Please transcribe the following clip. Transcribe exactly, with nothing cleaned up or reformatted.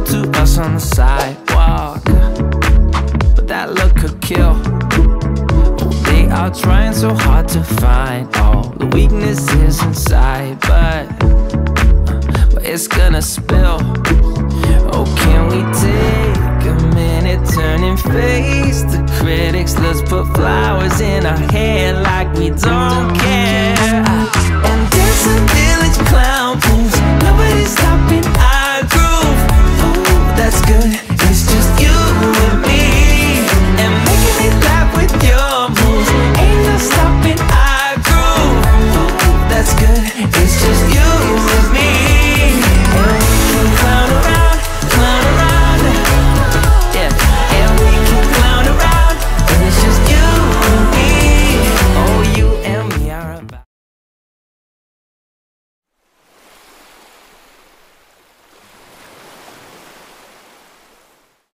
to us on the sidewalk, but that look could kill. Oh, they are trying so hard to find all the weaknesses inside, but, but it's gonna spill. Oh, can we take a minute, turn and face the critics? Let's put flowers in our hair like we don't